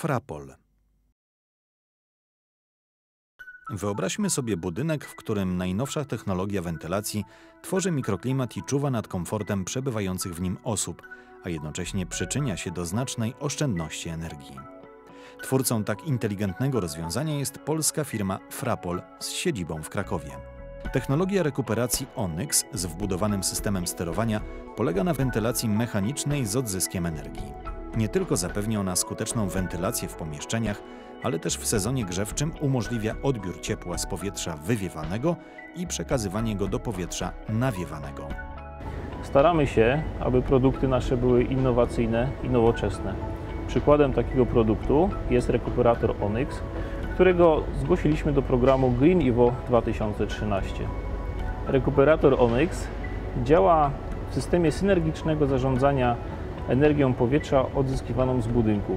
Frapol. Wyobraźmy sobie budynek, w którym najnowsza technologia wentylacji tworzy mikroklimat i czuwa nad komfortem przebywających w nim osób, a jednocześnie przyczynia się do znacznej oszczędności energii. Twórcą tak inteligentnego rozwiązania jest polska firma Frapol z siedzibą w Krakowie. Technologia rekuperacji Onyx z wbudowanym systemem sterowania polega na wentylacji mechanicznej z odzyskiem energii. Nie tylko zapewnia ona skuteczną wentylację w pomieszczeniach, ale też w sezonie grzewczym umożliwia odbiór ciepła z powietrza wywiewanego i przekazywanie go do powietrza nawiewanego. Staramy się, aby produkty nasze były innowacyjne i nowoczesne. Przykładem takiego produktu jest rekuperator Onyx, którego zgłosiliśmy do programu Green Evo 2013. Rekuperator Onyx działa w systemie synergicznego zarządzania energią powietrza odzyskiwaną z budynków.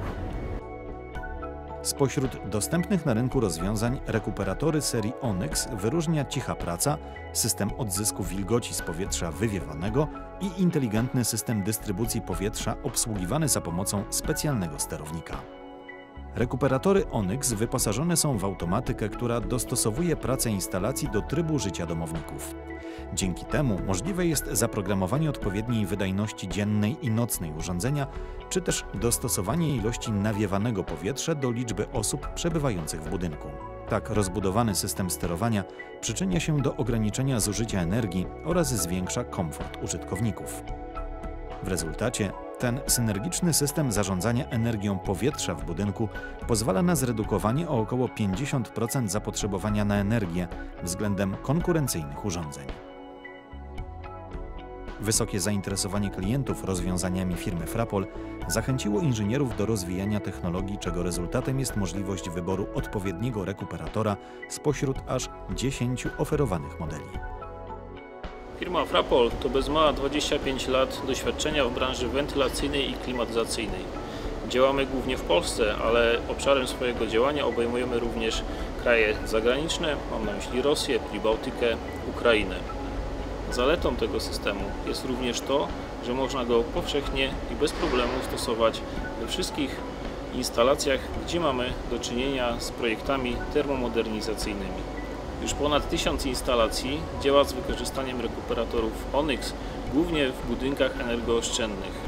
Spośród dostępnych na rynku rozwiązań rekuperatory serii Onyx wyróżnia cicha praca, system odzysku wilgoci z powietrza wywiewanego i inteligentny system dystrybucji powietrza obsługiwany za pomocą specjalnego sterownika. Rekuperatory Onyx wyposażone są w automatykę, która dostosowuje pracę instalacji do trybu życia domowników. Dzięki temu możliwe jest zaprogramowanie odpowiedniej wydajności dziennej i nocnej urządzenia, czy też dostosowanie ilości nawiewanego powietrza do liczby osób przebywających w budynku. Tak rozbudowany system sterowania przyczynia się do ograniczenia zużycia energii oraz zwiększa komfort użytkowników. W rezultacie ten synergiczny system zarządzania energią powietrza w budynku pozwala na zredukowanie o około 50% zapotrzebowania na energię względem konkurencyjnych urządzeń. Wysokie zainteresowanie klientów rozwiązaniami firmy Frapol zachęciło inżynierów do rozwijania technologii, czego rezultatem jest możliwość wyboru odpowiedniego rekuperatora spośród aż 10 oferowanych modeli. Firma Frapol to bez mała 25 lat doświadczenia w branży wentylacyjnej i klimatyzacyjnej. Działamy głównie w Polsce, ale obszarem swojego działania obejmujemy również kraje zagraniczne, mam na myśli Rosję, Pribałtykę, Ukrainę. Zaletą tego systemu jest również to, że można go powszechnie i bez problemu stosować we wszystkich instalacjach, gdzie mamy do czynienia z projektami termomodernizacyjnymi. Już ponad 1000 instalacji działa z wykorzystaniem rekuperatorów Onyx, głównie w budynkach energooszczędnych.